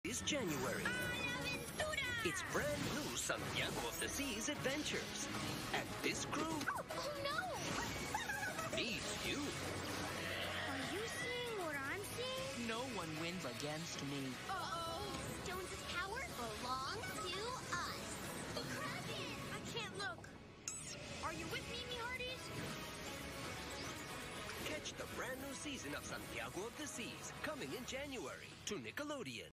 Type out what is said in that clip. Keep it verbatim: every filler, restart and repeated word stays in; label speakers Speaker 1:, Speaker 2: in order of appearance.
Speaker 1: It's January. It's brand new Santiago of the Seas adventures. And this crew
Speaker 2: Oh, no!
Speaker 1: needs you.
Speaker 2: Are you seeing what I'm seeing?
Speaker 3: No one wins against me.
Speaker 2: Uh-oh. Jones's power belongs to us. The Kraken! I can't look. Are you with me, me hearties?
Speaker 1: Catch the brand new season of Santiago of the Seas coming in January to Nickelodeon.